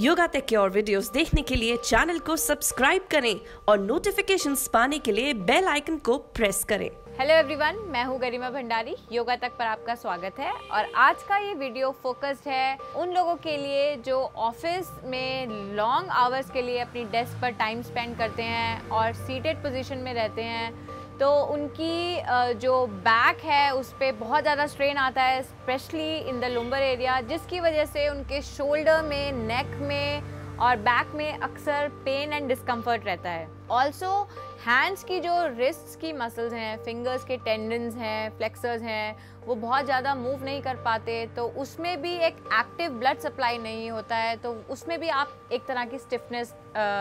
Yoga take के और videos देखने के लिए चैनल को सब्सक्राइब करें और नोटिफिकेशंस पाने के लिए बेल आइकन को प्रेस करें। हेलो एवरीवन, मैं हूँ गरिमा भंडारी। योगा तक पर आपका स्वागत है। और आज का ये वीडियो फोकस्ड है उन लोगों के लिए जो ऑफिस में लॉन्ग आवर्स के लिए अपनी डेस्क पर टाइम स्पेंड करते हैं और सीटेड पोजीशन में रहते हैं। तो उनकी जो बैक है उस पर बहुत ज़्यादा स्ट्रेन आता है, specially in the lumbar area, जिसकी वजह से उनके शोल्डर में, नेक में और बैक में अक्सर पेन एंड डिस्कम्फर्ट रहता है। ऑल्सो हैंड्स की जो रिस्ट्स की मसल्स हैं, फिंगर्स के टेंडन्स हैं, फ्लेक्सर्स हैं, वो बहुत ज़्यादा मूव नहीं कर पाते, तो उसमें भी एक एक्टिव ब्लड सप्लाई नहीं होता है, तो उसमें भी आप एक तरह की स्टिफनेस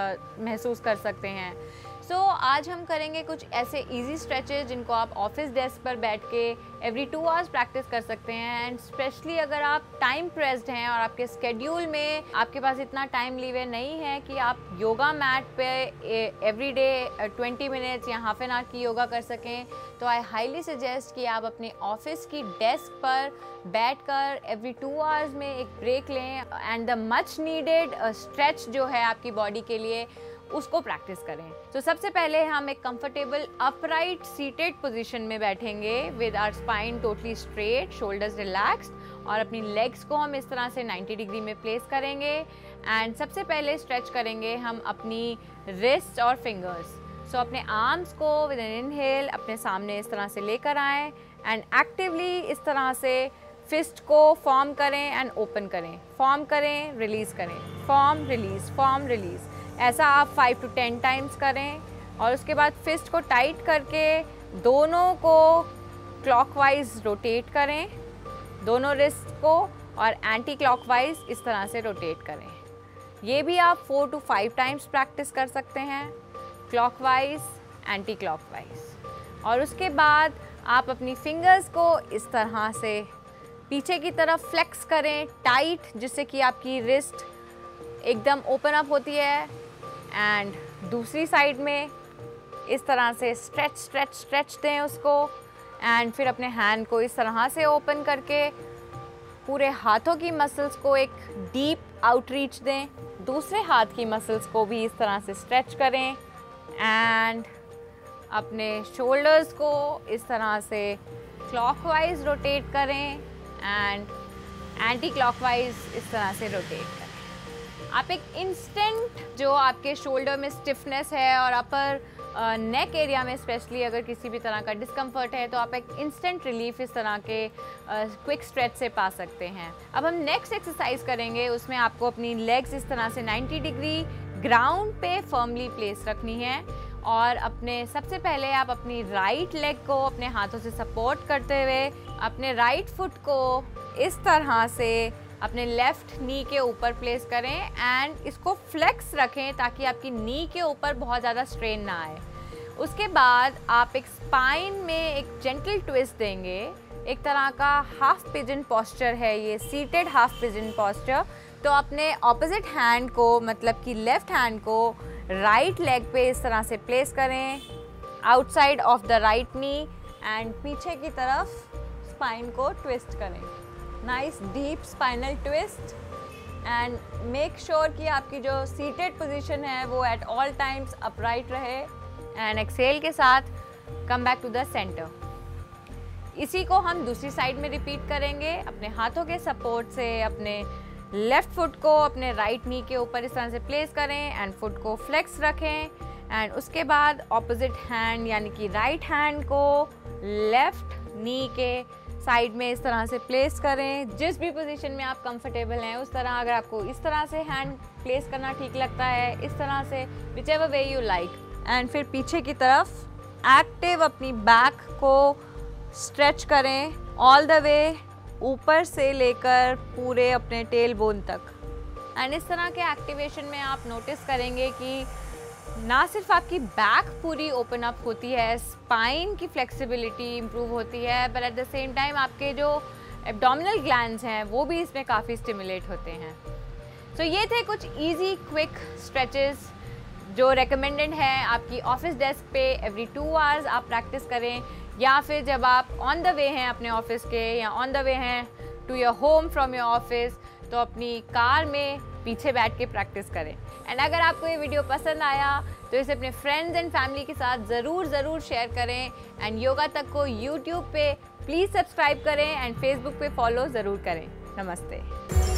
महसूस कर सकते हैं। सो आज हम करेंगे कुछ ऐसे इजी स्ट्रेचेस जिनको आप ऑफिस डेस्क पर बैठ के एवरी 2 आवर्स प्रैक्टिस कर सकते हैं। एंड स्पेशली अगर आप टाइम प्रेस्ड हैं और आपके स्केड्यूल में आपके पास इतना टाइम लीवे नहीं है कि आप योगा मैट पे एवरी डे 20 मिनट्स या हाफ एन आवर की योगा कर सकें, तो आई हाईली सजेस्ट कि आप अपने ऑफिस की डेस्क पर बैठकर एवरी 2 आवर्स में एक ब्रेक लें and the much needed stretch जो है आपकी बॉडी के लिए उसको प्रैक्टिस करें। तो सबसे पहले हम एक कंफर्टेबल अपराइट सीटेड पोजीशन में बैठेंगे with our spine totally straight, shoulders relaxed, और अपनी लेग्स को हम इस तरह से 90 डिग्री में प्लेस करेंगे। एंड सबसे पहले स्ट्रेच करेंगे हम अपनी रिस्ट और फिंगर्स। सो अपने आर्म्स को विद एन इनहेल अपने सामने इस तरह से लेकर आएँ एंड एक्टिवली इस तरह से फिस्ट को फॉर्म करें एंड ओपन करें, फॉर्म करें, रिलीज़ करें, फॉर्म रिलीज़, फॉर्म रिलीज़। ऐसा आप 5 to 10 टाइम्स करें और उसके बाद फिस्ट को टाइट करके दोनों को क्लॉकवाइज रोटेट करें, दोनों रिस्ट को, और एंटी क्लॉकवाइज इस तरह से रोटेट करें। ये भी आप 4 to 5 टाइम्स प्रैक्टिस कर सकते हैं, क्लॉकवाइज, एंटी क्लॉकवाइज। और उसके बाद आप अपनी फिंगर्स को इस तरह से पीछे की तरफ फ्लेक्स करें टाइट, जिससे कि आपकी रिस्ट एकदम ओपन अप होती है। एंड दूसरी साइड में इस तरह से स्ट्रेच स्ट्रेच स्ट्रेच दें उसको। एंड फिर अपने हैंड को इस तरह से ओपन करके पूरे हाथों की मसल्स को एक डीप आउटरीच दें, दूसरे हाथ की मसल्स को भी इस तरह से स्ट्रेच करें एंड अपने शोल्डर्स को इस तरह से क्लॉकवाइज रोटेट करें एंड एंटी क्लॉकवाइज इस तरह से रोटेट करें। आप एक इंस्टेंट जो आपके शोल्डर में स्टिफनेस है और अपर नेक एरिया में स्पेशली अगर किसी भी तरह का डिस्कम्फर्ट है, तो आप एक इंस्टेंट रिलीफ इस तरह के क्विक स्ट्रेच से पा सकते हैं। अब हम नेक्स्ट एक्सरसाइज करेंगे, उसमें आपको अपनी लेग्स इस तरह से 90 डिग्री ग्राउंड पे फर्मली प्लेस रखनी है। और अपने सबसे पहले आप अपनी राइट लेग को अपने हाथों से सपोर्ट करते हुए अपने राइट फुट को इस तरह से अपने लेफ्ट नी के ऊपर प्लेस करें एंड इसको फ्लेक्स रखें ताकि आपकी नी के ऊपर बहुत ज़्यादा स्ट्रेन ना आए। उसके बाद आप एक स्पाइन में एक जेंटल ट्विस्ट देंगे, एक तरह का हाफ पिजन पोस्चर है ये, सीटेड हाफ पिजन पोस्चर। तो अपने ऑपोजिट हैंड को, मतलब कि लेफ्ट हैंड को राइट लेग पे इस तरह से प्लेस करें outside of the right knee and पीछे की तरफ स्पाइन को ट्विस्ट करें। Nice deep spinal twist and make sure कि आपकी जो सीटेड पोजीशन है वो एट ऑल टाइम्स अपराइट रहे। एंड एक्सेल के साथ come back to the centre. इसी को हम दूसरी साइड में रिपीट करेंगे। अपने हाथों के सपोर्ट से अपने लेफ्ट फुट को अपने राइट नी के ऊपर इस तरह से प्लेस करें एंड फुट को फ्लेक्स रखें। एंड उसके बाद ऑपोजिट हैंड यानी कि राइट हैंड को लेफ्ट नी के साइड में इस तरह से प्लेस करें। जिस भी पोजीशन में आप कंफर्टेबल हैं उस तरह, अगर आपको इस तरह से हैंड प्लेस करना ठीक लगता है, इस तरह से, whichever way you like। And फिर पीछे की तरफ एक्टिव अपनी बैक को स्ट्रेच करें ऑल द वे ऊपर से लेकर पूरे अपने टेल बोन तक। एंड इस तरह के एक्टिवेशन में आप नोटिस करेंगे कि ना सिर्फ आपकी बैक पूरी ओपन अप होती है, स्पाइन की फ्लेक्सिबिलिटी इम्प्रूव होती है, but at the same time आपके जो एब्डोमिनल ग्लैंड्स हैं वो भी इसमें काफ़ी स्टिमुलेट होते हैं। सो ये थे कुछ इजी क्विक स्ट्रेचेस जो रेकमेंडेड है आपकी ऑफिस डेस्क पे एवरी 2 आवर्स आप प्रैक्टिस करें, या फिर जब आप ऑन द वे हैं अपने ऑफिस के या ऑन द वे हैं to your home from your office, तो अपनी कार में पीछे बैठ के प्रैक्टिस करें। एंड अगर आपको ये वीडियो पसंद आया तो इसे अपने फ्रेंड्स एंड फैमिली के साथ ज़रूर शेयर करें। एंड योगा तक को यूट्यूब पे प्लीज़ सब्सक्राइब करें एंड फेसबुक पे फॉलो ज़रूर करें। नमस्ते।